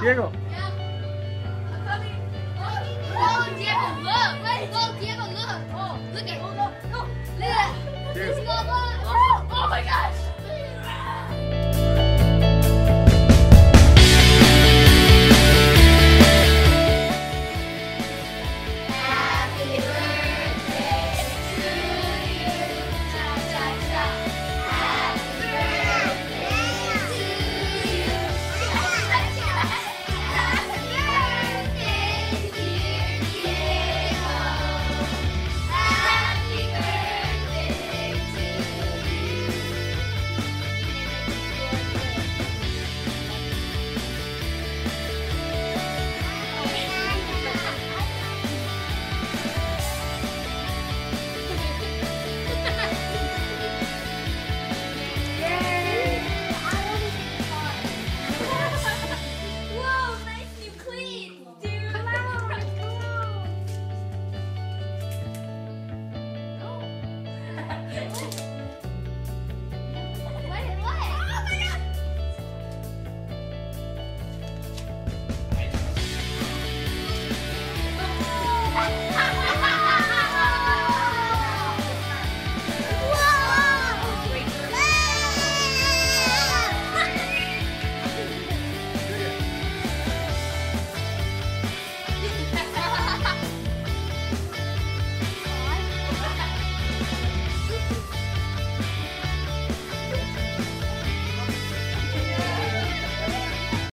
Diego. Yeah. I'm coming. Oh, Diego, look. Let's go, Diego, look. Oh, look at. Oh, no. Look at that. Diego. Oh my gosh.